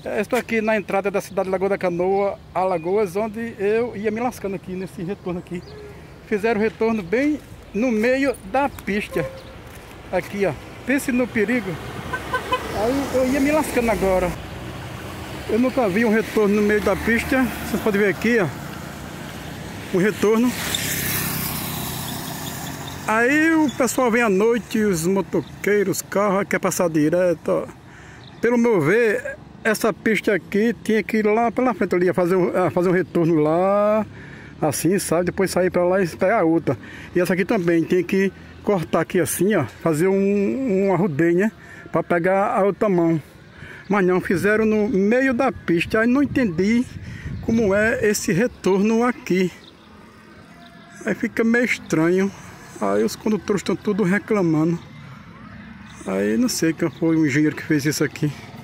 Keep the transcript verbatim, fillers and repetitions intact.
Eu estou aqui na entrada da cidade de Lagoa da Canoa, Alagoas, onde eu ia me lascando aqui, nesse retorno aqui. Fizeram o retorno bem no meio da pista. Aqui, ó. Pense no perigo. Aí eu ia me lascando agora. Eu nunca vi um retorno no meio da pista. Vocês podem ver aqui, ó. O retorno. Aí o pessoal vem à noite, os motoqueiros, carros, quer passar direto, ó. Pelo meu ver, essa pista aqui tinha que ir lá pela frente ali, fazer um, fazer um retorno lá, assim, sabe? Depois sair para lá e pegar a outra. E essa aqui também tem que cortar aqui assim, ó, fazer um, um arrudeio, né? Para pegar a outra mão. Mas não, fizeram no meio da pista. Aí não entendi como é esse retorno aqui. Aí fica meio estranho. Aí os condutores estão tudo reclamando. Aí não sei quem foi o engenheiro que fez isso aqui.